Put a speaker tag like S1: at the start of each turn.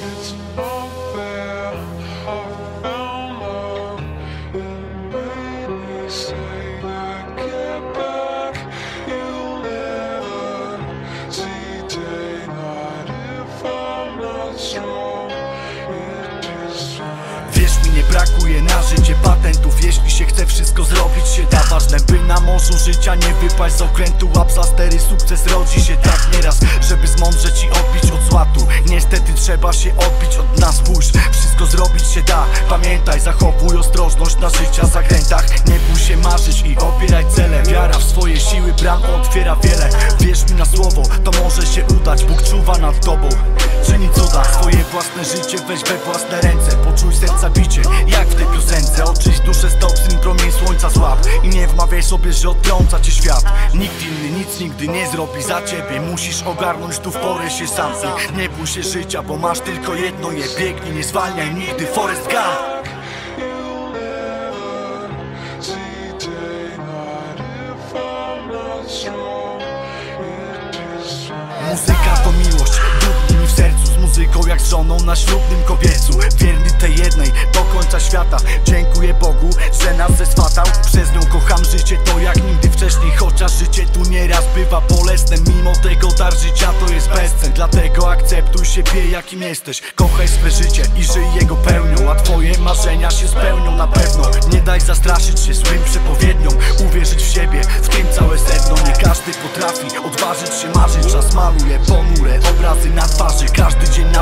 S1: It's unfair, I found love. It made me say that get back. You'll never see daylight if I'm not strong. It just
S2: Wierz mi, nie brakuje na życie patentów. Jeśli się chce, wszystko zrobić się da. Ważne, by na morzu życia nie wypaść z okrętu. A plastery sukces rodzi się tak nieraz, żeby zmądrzeć i odbić od złatu. Niestety trzeba się odbić od nas, spójrz. Wszystko zrobić się da, pamiętaj, zachowuj ostrożność na życia zakrętach. Nie bój się marzyć i opieraj cele. Wiara w swoje siły bram otwiera wiele. Wierz mi na słowo, to może się udać. Bóg czuwa nad tobą, czyni cuda. Swoje własne życie weź we własne ręce. Poczuj serca bicie, jak w tej piosence. Oczyść duszę z toksyn, promień słońca złap. I nie wmawiaj sobie, że odtrąca cię świat. Nikt inny nic nigdy nie zrobi za ciebie. Musisz ogarnąć tu w porę się sam. Nie bój się życia, bo masz tylko jedno je. Biegnij, nie zwalniaj nigdy, Forrest Gump.
S1: you'll never see daylight if I'm not strong. It just
S2: Muzyka to miłość, dudni mi w sercu. Z muzyką jak z żoną na ślubnym kobiecu. Wierny tej jednej do końca świata. Dziękuję Bogu, że nas zeswatał. Przez nią kocham życie to jak nigdy wcześniej. Chociaż życie tu nieraz bywa bolesne, mimo tego dar życia to jest bezcen. Dlatego akceptuj siebie jakim jesteś. Kochaj swe życie i żyj jego pełnią. A twoje marzenia się spełnią na pewno. Nie daj zastraszyć się złym przepowiedniom. Uwierzyć w siebie, w tym całe sedno. Nie każdy potrafi odważyć się marzyć. Czas maluje ponure obrazy na twarzy. Każdy dzień na